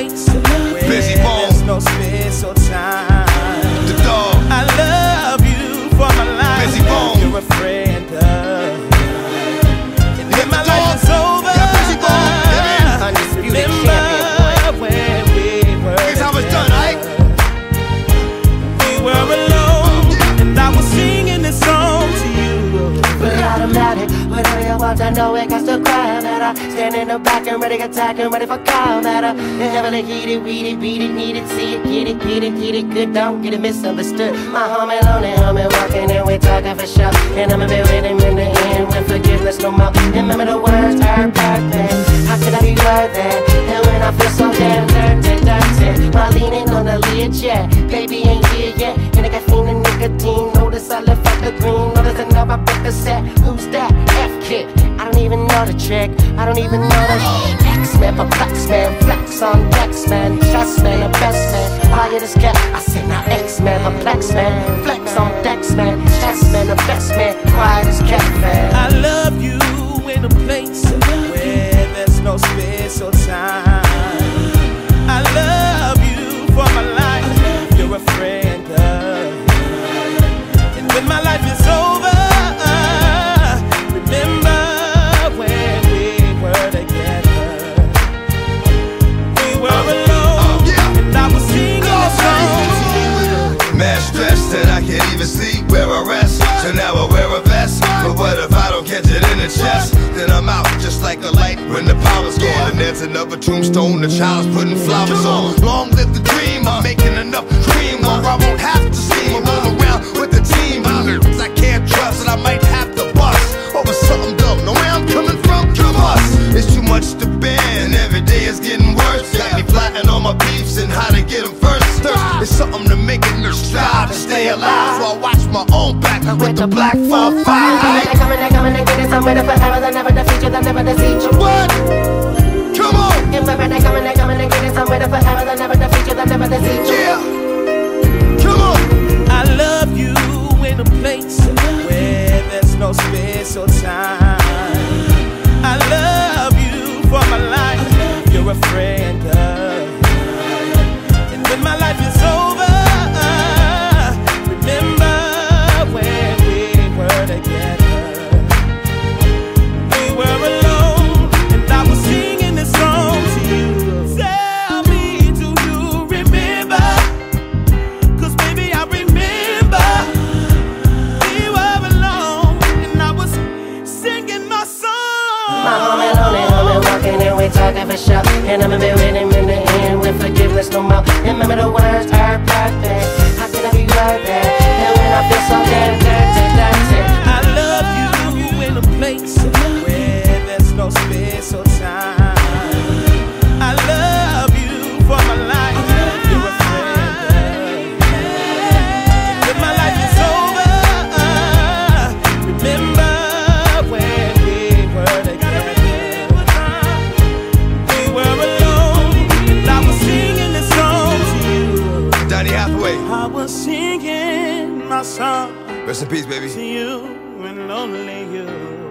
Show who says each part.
Speaker 1: place where
Speaker 2: Busy
Speaker 1: there's
Speaker 2: Bone,
Speaker 1: no space or time.
Speaker 2: the dog,
Speaker 1: I love you for my life.
Speaker 2: Busy Bone.
Speaker 1: You're a friend of mine. And when my life is over,
Speaker 2: Yeah, Busy Bone.
Speaker 3: Undisputed
Speaker 1: remember
Speaker 3: champion.
Speaker 1: when we were
Speaker 2: here's how it's done,
Speaker 1: together. We were alone, and I was singing this song to you.
Speaker 3: But automatic, whatever you want, I know it got to cry matter. Stand in the back and ready to attack and ready for combat. You heavily heated, weeded, beat it, need it, see it, get it, good, don't get it misunderstood. My homie lonely, walking and we talking for sure. And I'ma be with him in the end with forgiveness no more. Remember the words, her perfect. How could I be worthy? And when I feel so damn dirty, my leaning on the lid, yeah. Baby ain't here yet, and I got fiend nicotine. Notice I left out the green, notice I never break the set. Who's that? F-Kid. I don't even know the trick, I don't even know the X-Man, perplex man, flex on Dex man, chess man, the best man. Quiet as cat, I said now X-Man, perplex man, flex on Dex man, chess man, the best man. Quiet as cat man.
Speaker 1: I love you in a place where there's no space or time. I love you for my life. You're a friend of mine. And when my life is over, remember when we were together. We were alone, and I was singing a song to you.
Speaker 2: mad stress that I can't even see where I rest. So now I wear a vest, but what if I don't catch it in the chest? Then I'm out just like a light when the power's gone. And there's another tombstone, the child's putting flowers on. Long live the dream, I'm making enough cream or I won't have to see roll around with the team. I can't trust and I might have to bust over something dumb. Know where I'm coming from? Plus, it's too much to bear and every day is getting worse. Got me plotting all my beefs and how to get them first. It's something to make it strive to stay alive. So I watch my own back with the black 4-5.
Speaker 3: They coming and get it somewhere to forever. They'll never defeat you, they'll never deceive you.
Speaker 2: What? Come on!
Speaker 3: Remember they coming and get it somewhere to forever. They'll never defeat you, they'll never deceive you.
Speaker 2: Yeah! Come on!
Speaker 1: I love you in a place where there's no space or time. I love you for my life. You're a friend of mine. And when my life is over, remember when we were together. We were alone, and I was singing this song to you. Tell me, do you remember? 'Cause baby, I remember. We were alone, and I was singing my song.
Speaker 3: My homie lonely, walking and we talking for sure. And I'ma be with him in the end with forgiveness no more. Remember the words, her perfect. How could I be worthy? And when I feel so damn dirty.
Speaker 1: I love you in a place where there's no space or time. I love you for my life. You're a friend of mine. When my life is over, remember when we were together. We were alone, and I was singing this song to you.
Speaker 2: Donny Hathaway.
Speaker 1: I was singing my song
Speaker 2: Rest in peace, baby.
Speaker 1: to you and only you.